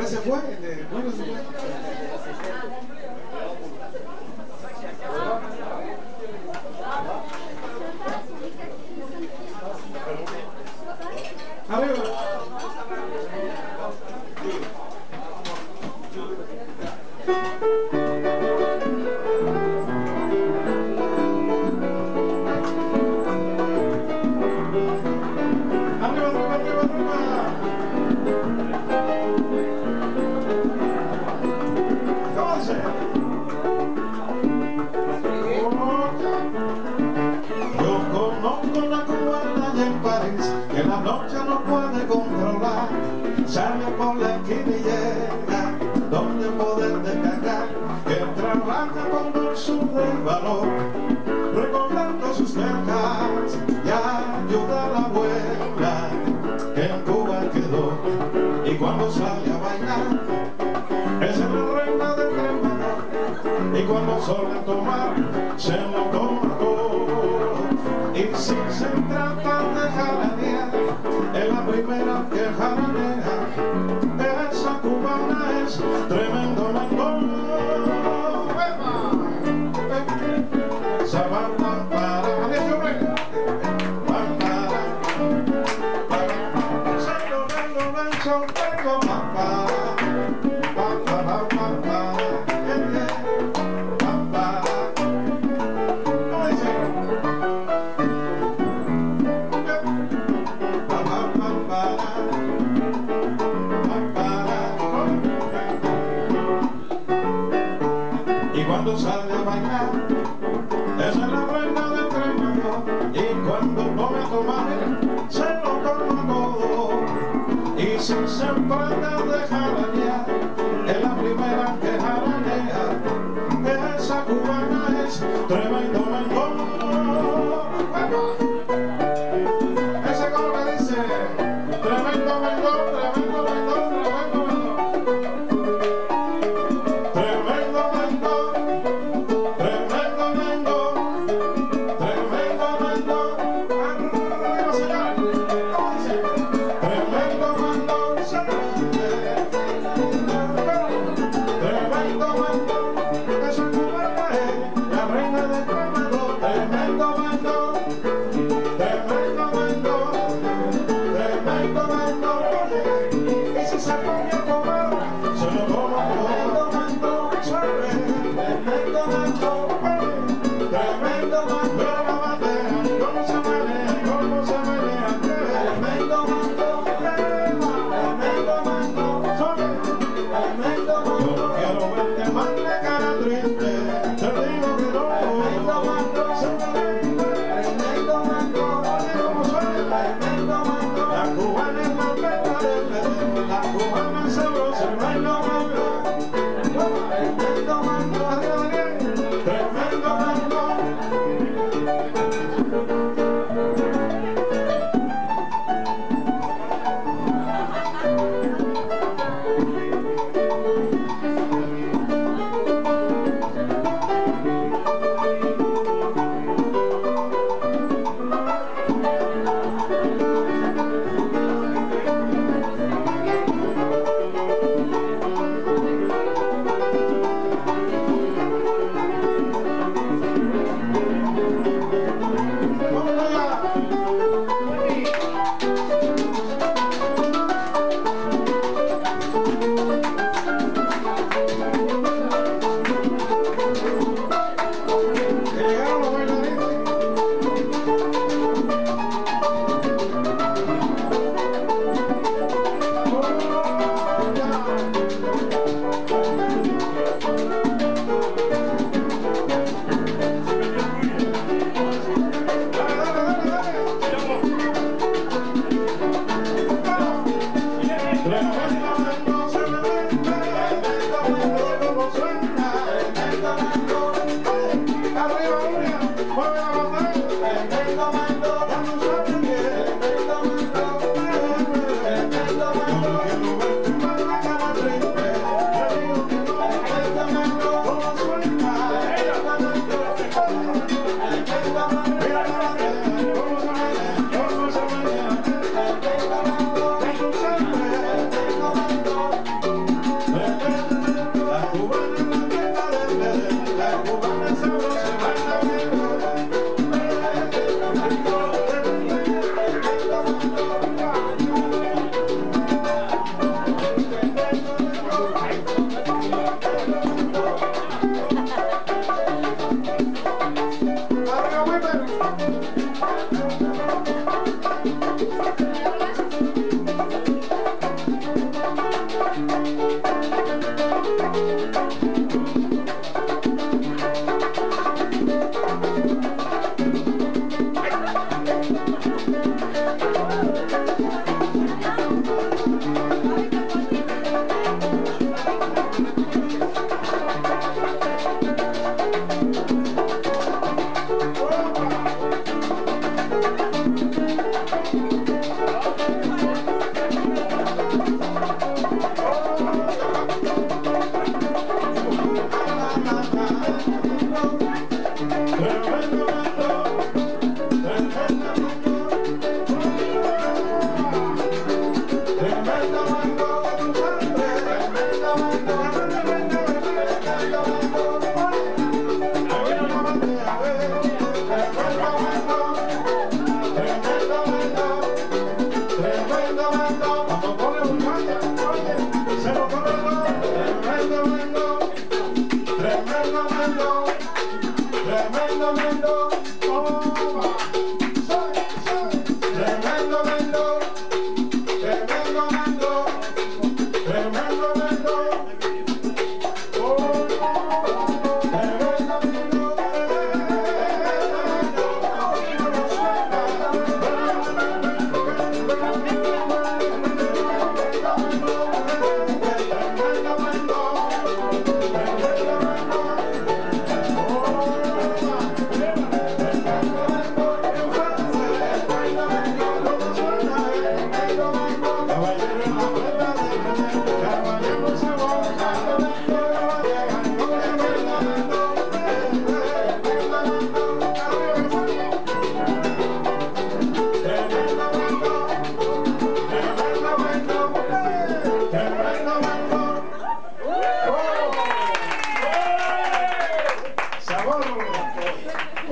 que se fue, el de Julio se fue. Arriba. Que la noche no puede controlar, sale por la esquina y llega donde poder descargar, que trabaja con dulzura y valor, recordando sus verjas y ayuda a la abuela que en Cuba quedó. Y cuando sale a bailar es la reina del tremador, y cuando suele tomar se lo toma todo. Y si se trata de jaranear, es la primera que jaranea. Esa cubana es tremendo mandón. Y cuando sale a bailar, esa es la reina del tremador. Y cuando pone a tomar, se lo toma todo. Y si se trata de jaranear, es la primera que jaranea. Esa cubana es tremendo mandón. Ese coro que dice, tremendo mandón, tremendo mandón, tremendo mandón. Tremendo mandón, tremendo mandón, tremendo mandón. Arriba, señor. ¿Cómo dice? Tremendo mandón, tremendo mandón. Esa cubana es la reina del tremador. Tremendo mandón, tremendo mandón, tremendo mandón. Y si se pone a tomar, se lo toma todo. Tremendo mandón, tremendo mandón, la batea, cómo se menea, tremendo mandón, tremendo mandón, tremendo mandón. Yo no quiero verte más de cara triste, te digo que no. Tremendo mandón, tremendo mandón, oye cómo suena, tremendo mandón. La cubana es más verdadera, la cubana es sabrosa, tremendo mandón. Tremendo mandón, tremendo mandón.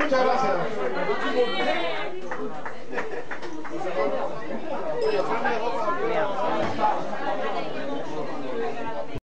Muchas gracias. Oye,